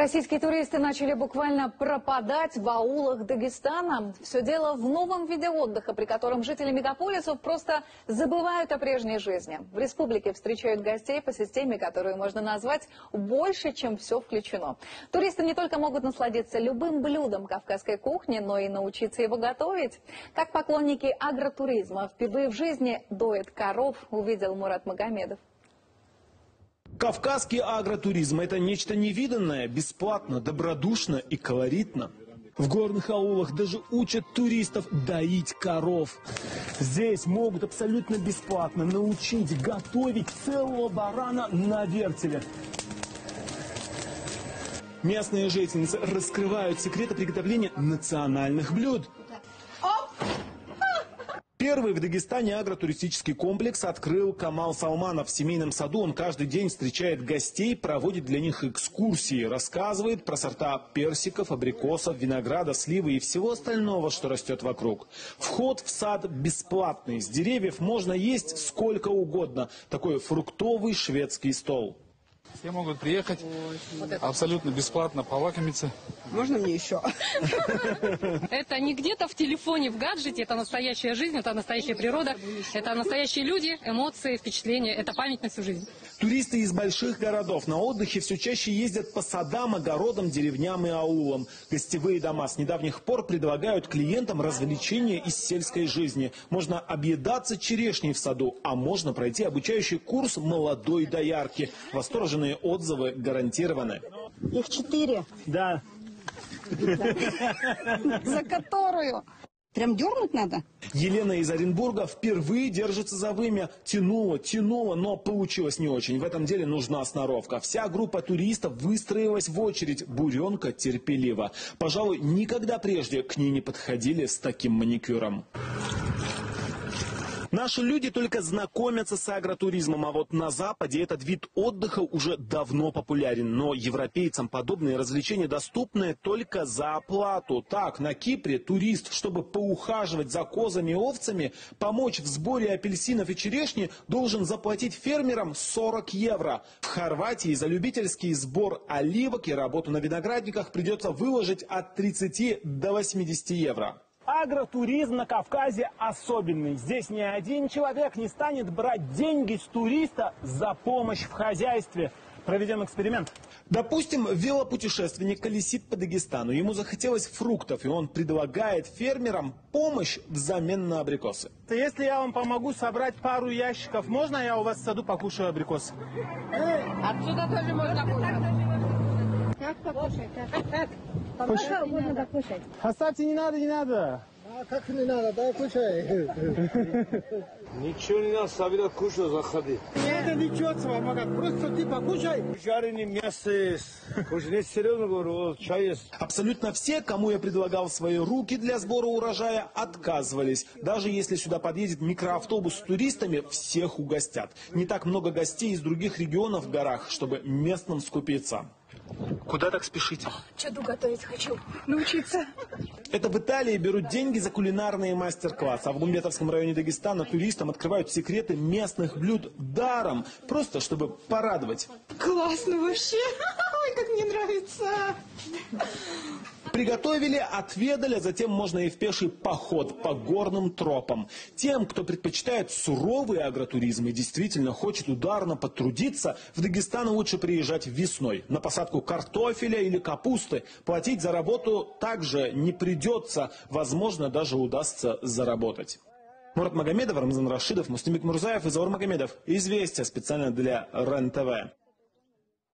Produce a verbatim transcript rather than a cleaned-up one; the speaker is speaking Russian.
Российские туристы начали буквально пропадать в аулах Дагестана. Все дело в новом виде отдыха, при котором жители мегаполисов просто забывают о прежней жизни. В республике встречают гостей по системе, которую можно назвать «больше, чем все включено». Туристы не только могут насладиться любым блюдом кавказской кухни, но и научиться его готовить. Как поклонники агротуризма впервые в жизни доят коров, увидел Мурат Магомедов. Кавказский агротуризм – это нечто невиданное, бесплатно, добродушно и колоритно. В горных аулах даже учат туристов доить коров. Здесь могут абсолютно бесплатно научить готовить целого барана на вертеле. Местные жительницы раскрывают секреты приготовления национальных блюд. Первый в Дагестане агротуристический комплекс открыл Камал Салманов. В семейном саду он каждый день встречает гостей, проводит для них экскурсии, рассказывает про сорта персиков, абрикосов, винограда, сливы и всего остального, что растет вокруг. Вход в сад бесплатный. С деревьев можно есть сколько угодно. Такой фруктовый шведский стол. Все могут приехать абсолютно бесплатно, полакомиться. Можно мне еще? Это не где-то в телефоне, в гаджете, это настоящая жизнь, это настоящая природа, это настоящие люди, эмоции, впечатления, это память на всю жизнь. Туристы из больших городов на отдыхе все чаще ездят по садам, огородам, деревням и аулам. Гостевые дома с недавних пор предлагают клиентам развлечения из сельской жизни. Можно объедаться черешней в саду, а можно пройти обучающий курс молодой доярки. Восторженные отзывы гарантированы. Их четыре. Да. За которую? Прям дернуть надо? Елена из Оренбурга впервые держится за вымя. Тянула, тянула, но получилось не очень. В этом деле нужна сноровка. Вся группа туристов выстроилась в очередь. Буренка терпелива. Пожалуй, никогда прежде к ней не подходили с таким маникюром. Наши люди только знакомятся с агротуризмом, а вот на Западе этот вид отдыха уже давно популярен. Но европейцам подобные развлечения доступны только за оплату. Так, на Кипре турист, чтобы поухаживать за козами и овцами, помочь в сборе апельсинов и черешни, должен заплатить фермерам сорок евро. В Хорватии за любительский сбор оливок и работу на виноградниках придется выложить от тридцати до восьмидесяти евро. Агротуризм на Кавказе особенный. Здесь ни один человек не станет брать деньги с туриста за помощь в хозяйстве. Проведем эксперимент. Допустим, велопутешественник колесит по Дагестану. Ему захотелось фруктов, и он предлагает фермерам помощь взамен на абрикосы. Если я вам помогу собрать пару ящиков, можно я у вас в саду покушаю абрикосы? Отсюда тоже можно кушать. Как покушать? Как? Пока можно покушать. Оставьте, не надо, не надо. А как не надо, да, кушай. Ничего не надо, собирать, кушай, заходи. Не надо ничего с вами, просто ты покушай. Жареное мясо есть. Не серьезно говорю, чай есть. Абсолютно все, кому я предлагал свои руки для сбора урожая, отказывались. Даже если сюда подъедет микроавтобус с туристами, всех угостят. Не так много гостей из других регионов в горах, чтобы местным скупиться. Куда так спешите? Чаду готовить хочу. Научиться. Это в Италии берут деньги за кулинарные мастер-классы. А в Гумбетовском районе Дагестана туристам открывают секреты местных блюд даром. Просто чтобы порадовать. Классно вообще. Ой, как мне нравится. Приготовили, отведали, затем можно и в пеший поход по горным тропам. Тем, кто предпочитает суровый агротуризм и действительно хочет ударно потрудиться, в Дагестан лучше приезжать весной. На посадку картофеля или капусты платить за работу также не придется. Возможно, даже удастся заработать. Мурат Магомедов, Рамзан Рашидов, Мустамик Мурзаев и Заур Магомедов. Известия специально для РЕН-ТВ.